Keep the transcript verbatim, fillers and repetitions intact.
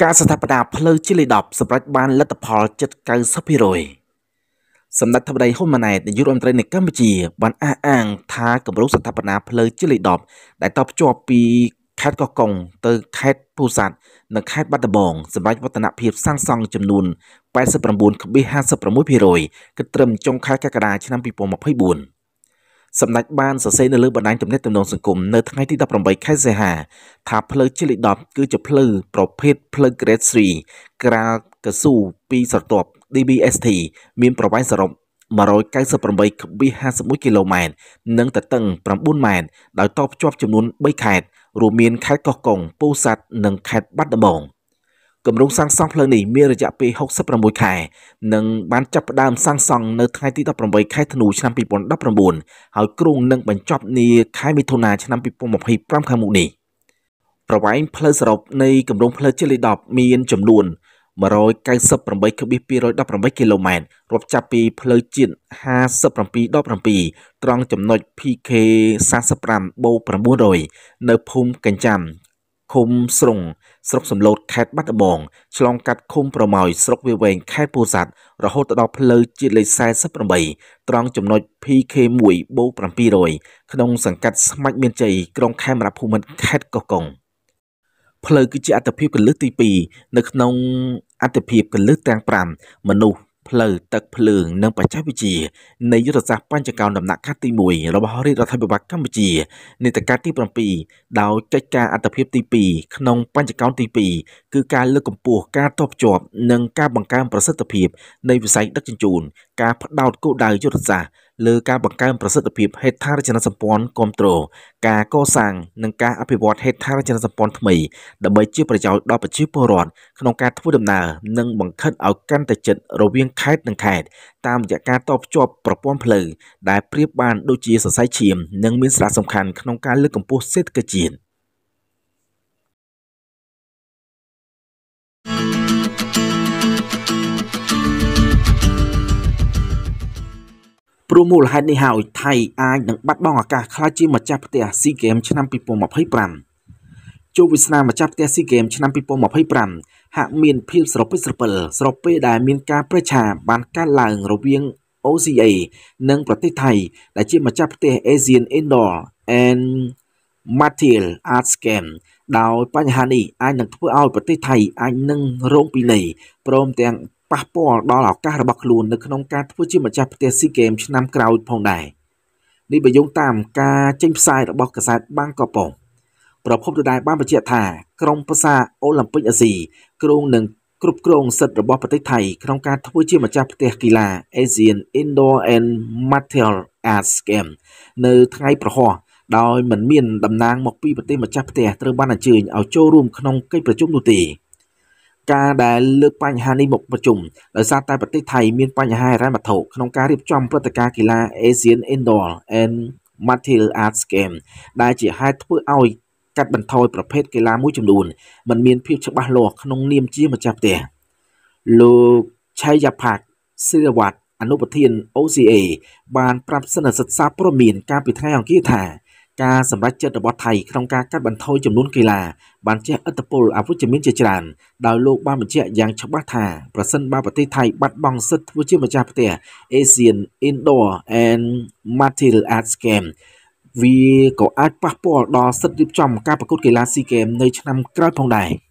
ការស្ថាបនាផ្លូវជាលេខដប់សម្រាប់បានលទ្ធផលជិតកៅសិបភាគរយសម្ដេចធម្មដីហ៊ុនម៉ាណែតនាយករដ្ឋមន្ត្រីនៃកម្ពុជាបានអះអាងថាគម្រោងស្ថាបនាផ្លូវជាលេខដប់ដែលតភ្ជាប់ពីខេត្តកោះកុងទៅខេត្តពោធិ៍សាត់និងខេត្តបាត់ដំបងសម្រាប់វឌ្ឍនភាពសាងសង់ចំនួន แปดสิบเก้าจุดห้าสิบหกភាគរយ គិតត្រឹមចុងខែកក្កដាឆ្នាំពីរពាន់ម្ភៃបួនសម្ដេចបានសរសេរនៅលើបណ្ដាញទំនាក់ទំនងសង្គមនៅថ្ងៃទីដប់ប្រាំបីខែសីហាថាផ្លូវជាលេខដប់គឺជាផ្លូវប្រភេទផ្លូវ Grade 3 ក្រាលកស៊ូពីស្រទាប់ ឌី ប៊ី អេស ទី មានប្រវែងសរុប một trăm chín mươi tám phẩy hai mươi mốt គីឡូម៉ែត្រនិងទទឹង chínម៉ែត្រដោយតភ្ជាប់ចំនួន បីខេត្តរួមមានខេត្តកោះកុង ពោធិ៍សាត់និងខេត្តបាត់ដំបងគម្រោងសាងសង់ផ្លូវនេះមានរយៈពេលหกสิบหกខែនិងបានចាប់ផ្ដើមសាងសង់នៅថ្ងៃទីដប់ប្រាំបីខែធ្នូឆ្នាំពីរពាន់ដប់ប្រាំបួនហើយគ្រោងនឹងបញ្ចប់នាខែមិថុនាឆ្នាំពីរពាន់ម្ភៃប្រាំខាងមុខនេះប្រវែងផ្លូវសរុបនៃគម្រោងផ្លូវជាលេខដប់មានចំនួន một trăm chín mươi tám phẩy hai mươi tám គីឡូម៉ែត្ររាប់ចាប់ពីផ្លូវជាតិ ห้าสิบเจ็ด ដប់ប្រាំពីរ ត្រង់ចំណុច ភី เค สี่สิบห้า បូក chínរយ នៅភូមិកញ្ចាំឃុំស្រុងស្រុកសំឡូតខេត្តបាត់ដំបងឆ្លងកាត់ឃុំប្រម៉ោយស្រុកវាវែងខេត្តពោធិ៍សាត់រហូតដល់ផ្លូវជាតិលេខ สี่สิบแปด ត្រង់ចំណុច ភី เค មួយ បូក bảyរយ ក្នុងសង្កាត់ស្មាច់មានជ័យក្រុងខេមរភូមិន្ទខេត្តកោះកុងផ្លូវគឺជាអត្ថប្រយោជន៍កលឹះទីពីរនៅក្នុងអត្ថប្រយោជន៍កលឹះទាំងប្រាំមនុស្សផ្លូវទឹកភ្លើងនិងបច្ចេកវិទ្យានៃយុទ្ធសាស្ត្របញ្ចកោណដំណាក់កាលទីមួយរបស់រាជរដ្ឋាភិបាលកម្ពុជានីតិកាលទីប្រាំពីរដោយកិច្ចការអត្ថប្រយោជន៍ទីពីរក្នុងបញ្ចកោណទីពីរគឺការលើកកម្ពស់ការតភ្ជាប់និងការបង្កើនប្រសិទ្ធភាពនៃវិស័យដឹកជញ្ជូនការផ្ដោតគោលដៅយុទ្ធសាស្ត្រលើការបង្កើនប្រសិទ្ធភាពហេដ្ឋារចនាសម្ព័ន្ធគាំទ្រការកសាងនិងការអភិវឌ្ឍហេដ្ឋារចនាសម្ព័ន្ធថ្មីដើម្បីជាប្រយោជន៍ដល់ប្រជាពលរដ្ឋក្នុងការធ្វើដំណើរនិងបង្ខិតឲ្យកាន់តែជិតរវាងខេត្តនិងខេត្តតាមរយៈការតភ្ជាប់ប្រព័ន្ធផ្លូវដែលប្រៀបបានដូចជាសរសៃឈាមនិងមានសារៈសំខាន់ក្នុងការលើកកម្ពស់សេដ្ឋកិច្ចជាតិព្រោះមូលហេតុនេះហើយថៃអាចនឹងបាត់បង់ឱកាសក្លាយជាម្ចាស់ផ្ទះស៊ីហ្គេមឆ្នាំពីរពាន់ម្ភៃប្រាំជោគវាសនាម្ចាស់ផ្ទះស៊ីហ្គេមឆ្នាំពីរពាន់ម្ភៃប្រាំហាក់មានភាពស្រពិចស្រពិលស្របពេលដែលមានការប្រឆាបានកើតឡើងរវាង អូ ស៊ី เอ និងប្រទេសថៃដែលជាម្ចាស់ផ្ទះ Asian Indoor and Material Arts Game ដោយបញ្ហានេះអាចនឹងធ្វើឲ្យប្រទេសថៃអាចនឹងរងពិន័យព្រមទាំងប៉ះពាល់ដល់ឱកាសរបស់ខ្លួននៅក្នុងការធ្វើជាម្ចាស់ផ្ទះស៊ីហ្គេមឆ្នាំក្រោយផងដែរនេះបើយោងតាមការចេញផ្សាយរបស់កាសែតបាងកកប៉ុស្តិ៍ប្រភពដដែលបានបញ្ជាក់ថាក្រុមប្រឹក្សាអូឡ িম্প ិកអាស៊ីគ្រោងនឹងគ្រប់គ្រងសិទ្ធិរបស់ប្រទេសថៃក្នុងការធ្វើជាម្ចាស់ផ្ទះកីឡា Asian Indoor and Material Arts Game នៅថ្ងៃប្រហ័សដោយមិនមានតំណាងមកពីប្រទេសម្ចាស់ផ្ទះត្រូវបានអញ្ជើញឲ្យចូលរួមក្នុងកិច្ចប្រជុំនោះទេការដែលលើកបញ្ហានេះមកប្រជុំដោយសារតែប្រទេសថៃមានបញ្ហាហិរញ្ញវត្ថុក្នុងការរៀបចំព្រឹត្តិការណ៍កីឡា Asian Indoor and Material Arts Game ដែលជាហេតុធ្វើឲ្យកាត់បន្ថយប្រភេទកីឡាមួយចំនួនមិនមានភាពច្បាស់លាស់ក្នុងនាមជាម្ចាស់ផ្ទះលោកឆៃយ៉ាផាក់ស៊ីរវ៉ាត់អនុប្រធាន អូ ស៊ី เอ បានប្រាប់សិនសិទ្ធិសារព័ត៌មានកាលពីថ្ងៃអង្គារថាការសម្រេចចិត្តរបស់ថៃក្នុងការកាត់បន្ថយចំនួនកីឡាបានជះឥទ្ធិពលអវិជ្ជមានជាច្រើនដោយលោកបានបញ្ជាក់យ៉ាងច្បាស់ថាប្រសិនបើប្រទេសថៃបាត់បង់សិទ្ធិធ្វើជាម្ចាស់ផ្ទះ Asian Indoor and Material Arts Game វាក៏អាចប៉ះពាល់ដល់សិទ្ធិរៀបចំការប្រកួតកីឡាស៊ីហ្គេមនៅឆ្នាំក្រោយផងដែរ